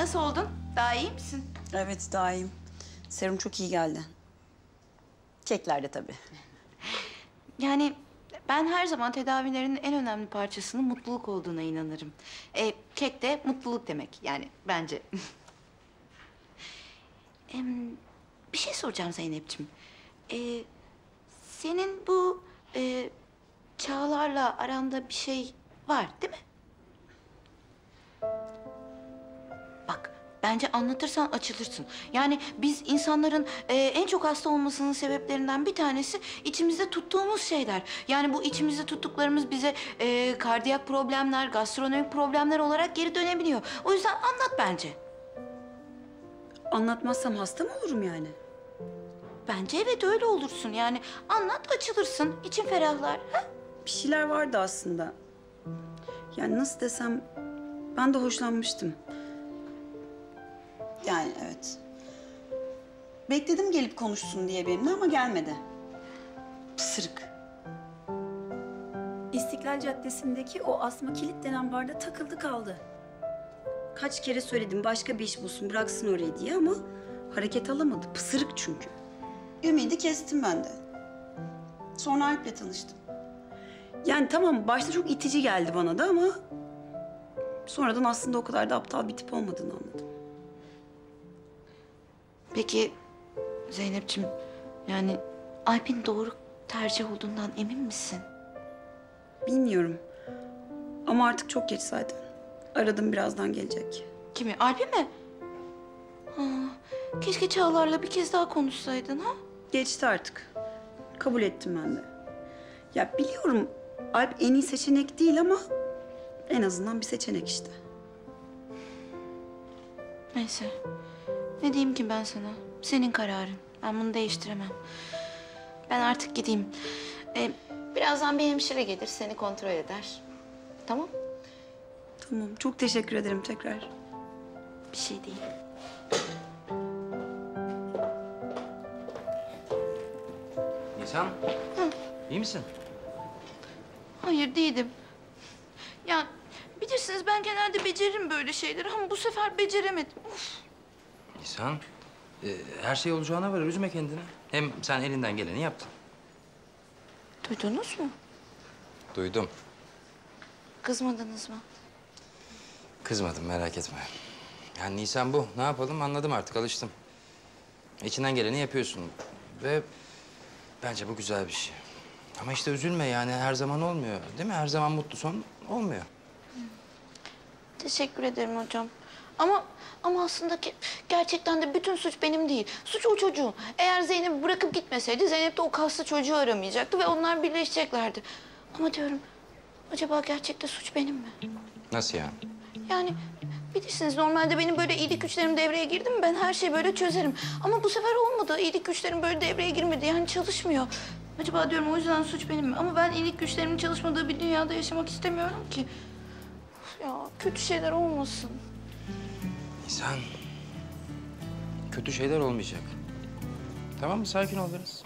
Nasıl oldun? Daha iyi misin? Evet, daha iyiyim. Serum çok iyi geldi. Kekler de tabii. Yani ben her zaman tedavilerin en önemli parçasının mutluluk olduğuna inanırım. Kek de mutluluk demek yani bence. Bir şey soracağım Zeynep'ciğim. Senin bu Çağlar'la aranda bir şey var değil mi? Bak, bence anlatırsan açılırsın. Yani biz insanların en çok hasta olmasının sebeplerinden bir tanesi içimizde tuttuğumuz şeyler. Yani bu içimizde tuttuklarımız bize kardiyak problemler, gastronomik problemler olarak geri dönebiliyor. O yüzden anlat bence. Anlatmazsam hasta mı olurum yani? Bence evet öyle olursun. Yani anlat açılırsın, için ferahlar. Ha? Bir şeyler vardı aslında. Yani nasıl desem, ben de hoşlanmıştım. Yani evet. Bekledim gelip konuşsun diye benimle ama gelmedi. Pısırık. İstiklal Caddesi'ndeki o asma kilit denen barda takıldı kaldı. Kaç kere söyledim başka bir iş bulsun, bıraksın orayı diye ama hareket alamadı. Pısırık çünkü. Ümidi kestim ben de. Sonra Alp'le tanıştım. Yani tamam başta çok itici geldi bana da ama sonradan aslında o kadar da aptal bir tip olmadığını anladım. Peki Zeynep'ciğim, yani Alp'in doğru tercih olduğundan emin misin? Bilmiyorum. Ama artık çok geç zaten. Aradım, birazdan gelecek. Kimi? Alp'i mi? Ha, keşke Çağlar'la bir kez daha konuşsaydın ha? Geçti artık. Kabul ettim ben de. Ya biliyorum Alp en iyi seçenek değil ama en azından bir seçenek işte. Neyse. Ne diyeyim ki ben sana? Senin kararın. Ben bunu değiştiremem. Ben artık gideyim. Birazdan bir hemşire gelir, seni kontrol eder. Tamam? Tamam, çok teşekkür ederim tekrar. Bir şey değil. Nisan, iyi misin? Hayır değilim. Ya bilirsiniz ben genelde beceririm böyle şeyleri ama bu sefer beceremedim. Uf. Nisan, her şey olacağına var, üzme kendini. Hem sen elinden geleni yaptın. Duydunuz mu? Duydum. Kızmadınız mı? Kızmadım, merak etme. Yani Nisan bu, ne yapalım anladım artık, alıştım. İçinden geleni yapıyorsun ve bence bu güzel bir şey. Ama işte üzülme yani, her zaman olmuyor değil mi? Her zaman mutlu son olmuyor. Teşekkür ederim hocam. Ama aslında gerçekten de bütün suç benim değil. Suç o çocuğun. Eğer Zeynep'i bırakıp gitmeseydi Zeynep de o kaslı çocuğu aramayacaktı ve onlar birleşeceklerdi. Ama diyorum acaba gerçekten suç benim mi? Nasıl yani? Yani bilirsiniz normalde benim böyle iyilik güçlerim devreye girdi mi ben her şeyi böyle çözerim. Ama bu sefer olmadı. İyilik güçlerim böyle devreye girmedi. Yani çalışmıyor. Acaba diyorum o yüzden suç benim mi? Ama ben iyilik güçlerimin çalışmadığı bir dünyada yaşamak istemiyorum ki. Ya kötü şeyler olmasın. Nisan, kötü şeyler olmayacak. Tamam mı? Sakin ol biraz.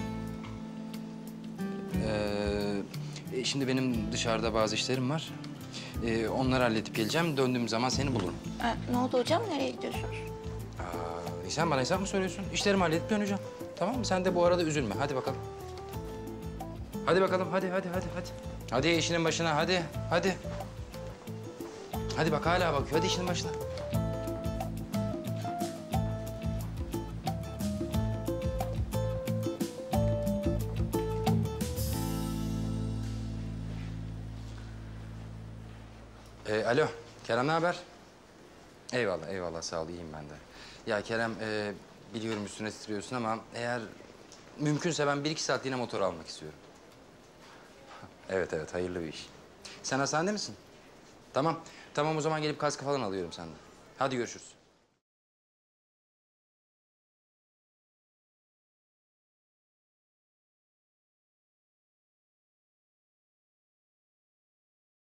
Şimdi benim dışarıda bazı işlerim var. Onları halledip geleceğim. Döndüğüm zaman seni bulurum. Ne oldu hocam? Nereye gidiyorsunuz? Nisan bana hesap mı soruyorsun? İşlerimi halledip döneceğim. Tamam mı? Sen de bu arada üzülme. Hadi bakalım. Hadi bakalım. Hadi. Hadi işinin başına. Hadi. Hadi bak hala bakıyor. Hadi işinin başına. Alo, Kerem ne haber? Eyvallah, sağ ol, iyiyim ben de. Ya Kerem, biliyorum üstüne titriyorsun ama eğer mümkünse ben 1-2 saatliğine motor almak istiyorum. Evet, hayırlı bir iş. Sen hastanede misin? Tamam o zaman gelip kaskı falan alıyorum senden. Hadi görüşürüz.